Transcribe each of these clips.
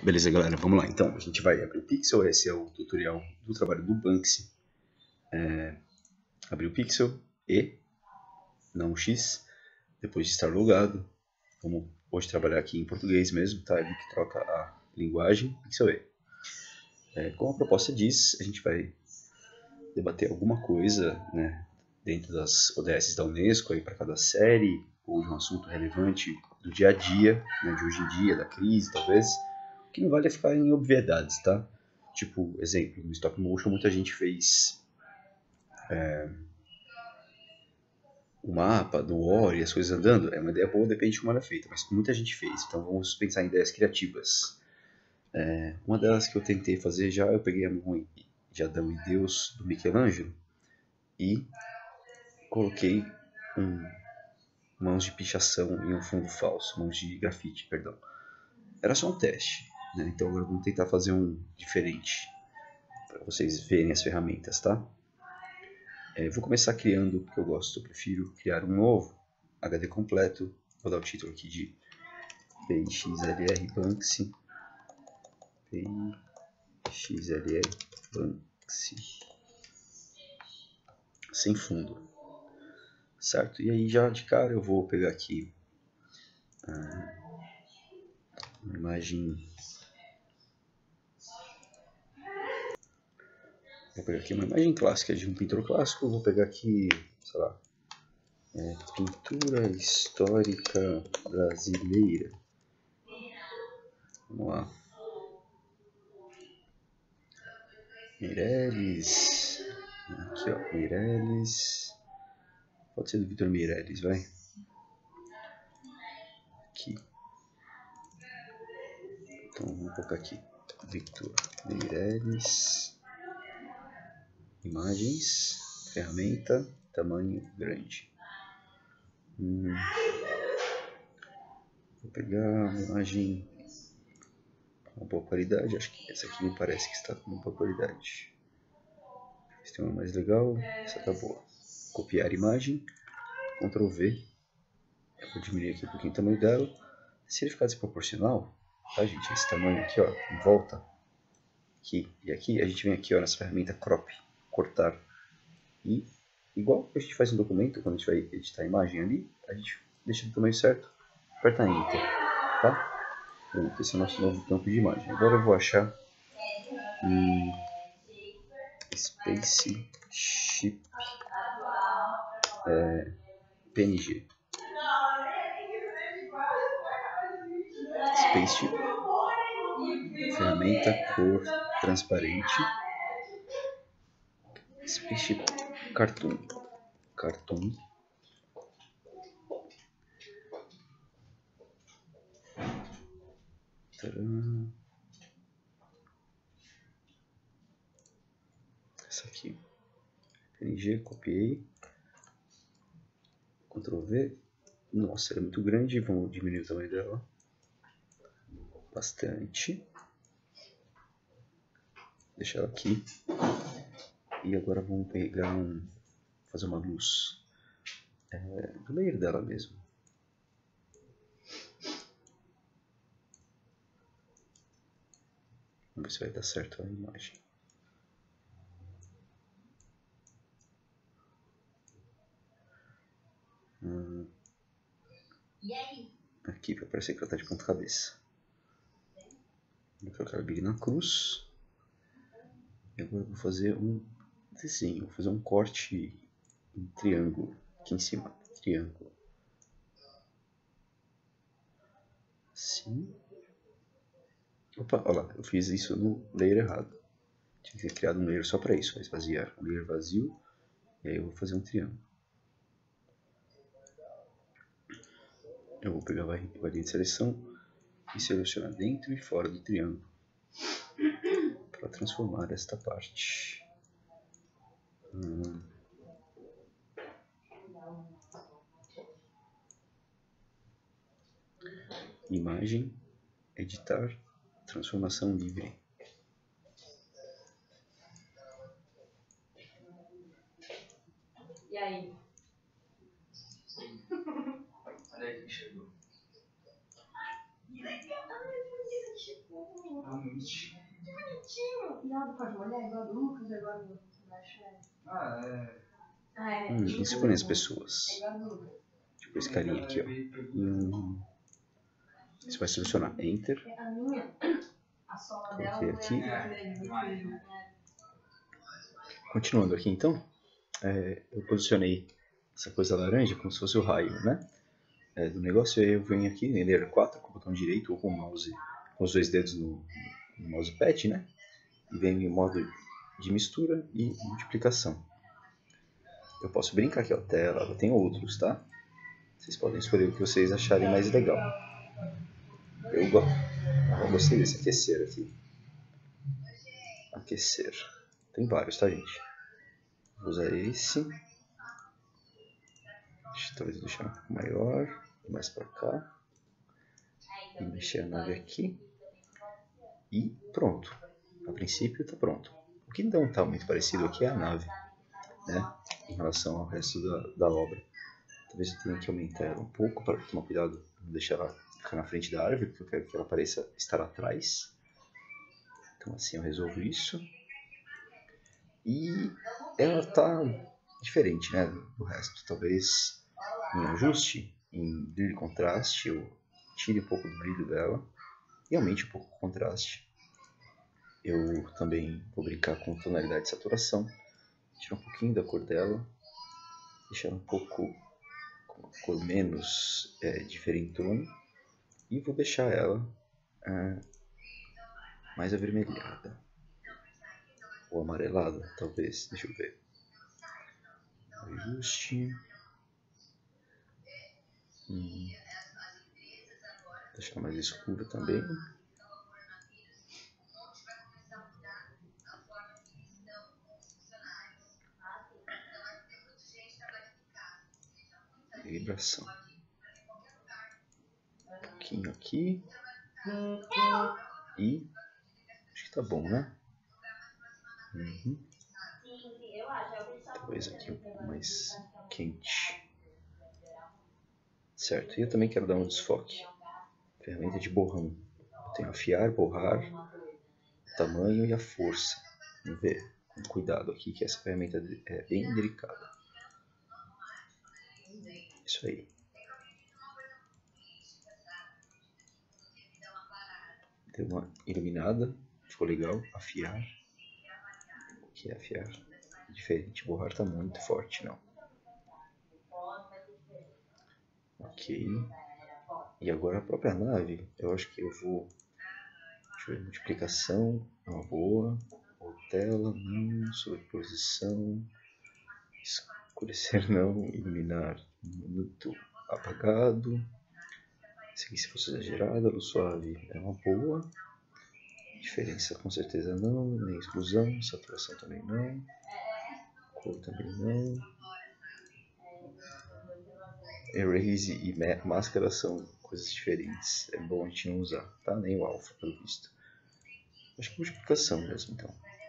Beleza, galera, vamos lá. Então, a gente vai abrir o Pixel, esse é o tutorial do trabalho do Banksy. Abrir o Pixel e, não X, depois de estar logado. Vamos hoje trabalhar aqui em português mesmo, tá? Ele que troca a linguagem Pixel E. Como a proposta diz, a gente vai debater alguma coisa, né, dentro das ODS da Unesco para cada série, ou de um assunto relevante do dia a dia, né, de hoje em dia, da crise, talvez. O que não vale é ficar em obviedades, tá? Tipo, exemplo, no stop motion muita gente fez o mapa do War e as coisas andando. É uma ideia boa, depende de como ela é feita, mas muita gente fez. Então vamos pensar em ideias criativas. Uma delas que eu tentei fazer já, eu peguei a mão de Adão e Deus do Michelangelo e coloquei mãos de pichação em um fundo falso, mãos de grafite, perdão. Era só um teste, né? Então agora vamos tentar fazer um diferente para vocês verem as ferramentas, tá? Vou começar criando o que eu gosto, eu prefiro criar um novo HD completo. Vou dar o título aqui de PXLR Banksy. PXLR Banksy. Sem fundo. Certo? E aí já de cara eu vou pegar aqui uma imagem. Vou pegar aqui uma imagem clássica de um pintor clássico. Vou pegar aqui, sei lá, pintura histórica brasileira. Vamos lá. Meirelles. Aqui, ó, Meirelles. Pode ser do Vitor Meirelles, vai. Aqui. Então vamos colocar aqui. Vitor Meirelles. Imagens. Ferramenta. Tamanho grande. Vou pegar uma imagem com uma boa qualidade. Acho que essa aqui me parece que está com uma boa qualidade. Essa tem uma mais legal. Essa tá boa. Copiar imagem. Ctrl V. Eu vou diminuir aqui um pouquinho o tamanho dela. Se ele ficar desproporcional, tá, gente? Esse tamanho aqui, ó, em volta. Aqui e aqui, a gente vem aqui, ó, nessa ferramenta Crop. Cortar. E, igual a gente faz no documento, quando a gente vai editar a imagem ali, a gente deixa do tamanho certo. Aperta Enter, tá? Pronto, esse é o nosso novo campo de imagem. Agora eu vou achar Spaceship PNG. Spaceship, ferramenta cor transparente. Spaceship Cartoon. Tcharam. Essa aqui. PNG, copiei. Ctrl V. Nossa, ela é muito grande. Vamos diminuir o tamanho dela bastante. Deixar ela aqui. E agora vamos pegar fazer uma luz do layer dela mesmo. Vamos ver se vai dar certo a imagem. Aqui vai parecer que ela está de ponta cabeça. Vou colocar a Big na cruz. E agora eu vou fazer um desenho. Vou fazer um corte em triângulo. Aqui em cima. Triângulo. Assim. Opa, olha lá. Eu fiz isso no layer errado. Tinha que ter criado um layer só para isso. Vai esvaziar um layer vazio. E aí eu vou fazer um triângulo. Eu vou pegar a varinha de seleção e selecionar dentro e fora do triângulo para transformar esta parte. Imagem, editar, transformação livre. E aí? Olha aí quem chegou. Que legal! Chegou! Bonitinho. Não, pode molhar igual a do Lucas, igual a do Isso foi as pessoas. Tipo esse carinha aqui, ó. Você vai selecionar Enter. A minha, a sola dela Coloquei é aqui. Continuando aqui então, eu posicionei essa coisa laranja como se fosse o raio, né? Do negócio. Aí eu venho aqui em Layer 4 com o botão direito ou com o mouse, com os dois dedos no mousepad, né? E venho em modo de mistura e multiplicação. Eu posso brincar aqui, ó, tela, tem outros, tá? Vocês podem escolher o que vocês acharem mais legal. Eu gostei desse aquecer aqui. Aquecer. Tem vários, tá, gente? Vou usar esse. Talvez deixar um pouco maior. Mais pra cá. E mexer a nave aqui. E pronto. A princípio tá pronto. O que não tá muito parecido aqui é a nave, né? Em relação ao resto da obra. Talvez eu tenha que aumentar ela um pouco para tomar cuidado, não deixar ela ficar na frente da árvore, porque eu quero que ela pareça estar atrás. Então assim eu resolvo isso. E ela está diferente, né, do resto. Talvez em ajuste, em brilho e contraste, eu tire um pouco do brilho dela e aumente um pouco o contraste. Eu também vou brincar com tonalidade de saturação, tirar um pouquinho da cor dela, deixar um pouco com uma cor menos diferentona e vou deixar ela mais avermelhada ou amarelada, talvez. Deixa eu ver. Ajuste. Deixar mais escuro também. Vibração. Um pouquinho aqui. E acho que tá bom, né? Talvez aqui um pouco mais quente. Certo, e eu também quero dar um desfoque. Ferramenta de borrão. Eu tenho afiar, borrar, tamanho e a força. Vamos ver com cuidado aqui que essa ferramenta é bem delicada. Isso aí. Deu uma iluminada, ficou legal. Afiar. O que é afiar? Diferente, borrar tá muito forte, não. Ok. E agora a própria nave, eu acho que eu vou... Deixa eu ver, multiplicação é uma boa. Ou tela, não. Sobreposição. Escurecer não. Iluminar muito apagado. Esse aqui se fosse exagerado. Luz suave é uma boa. Diferença com certeza não. Nem exclusão. Saturação também não. Cor também não. Erase e máscara são coisas diferentes. É bom a gente não usar, tá? Nem o alpha, pelo visto. Acho que multiplicação mesmo, então.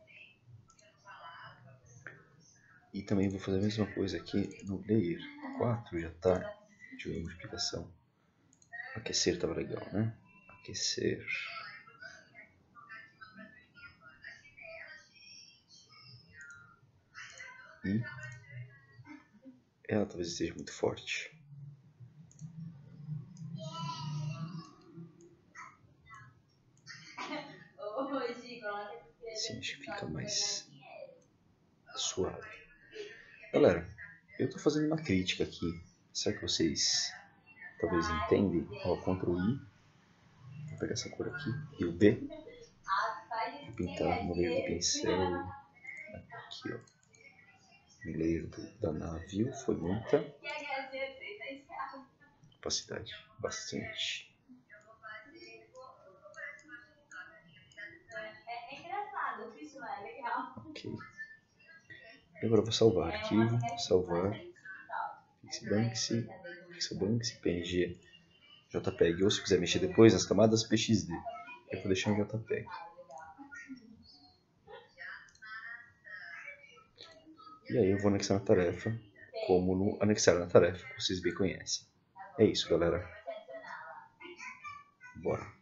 E também vou fazer a mesma coisa aqui no layer 4, já tá. Deixa eu ver a multiplicação. Aquecer estava legal, né? Aquecer. E ela talvez esteja muito forte. Assim, acho que fica mais suave. Galera, eu estou fazendo uma crítica aqui. Será que vocês talvez entendem? Ó, Ctrl I. Vou pegar essa cor aqui. E o B. Vou pintar no meio do pincel. Aqui, ó. No layer da navio. Foi muita. Opacidade. Bastante. Ok. E agora eu vou salvar arquivo, salvar, Pixelbanks, PNG, JPEG, ou se quiser mexer depois nas camadas, PXD. Eu vou deixar em JPEG. E aí eu vou anexar na tarefa, como no anexar na tarefa, que vocês bem conhecem. É isso, galera. Bora.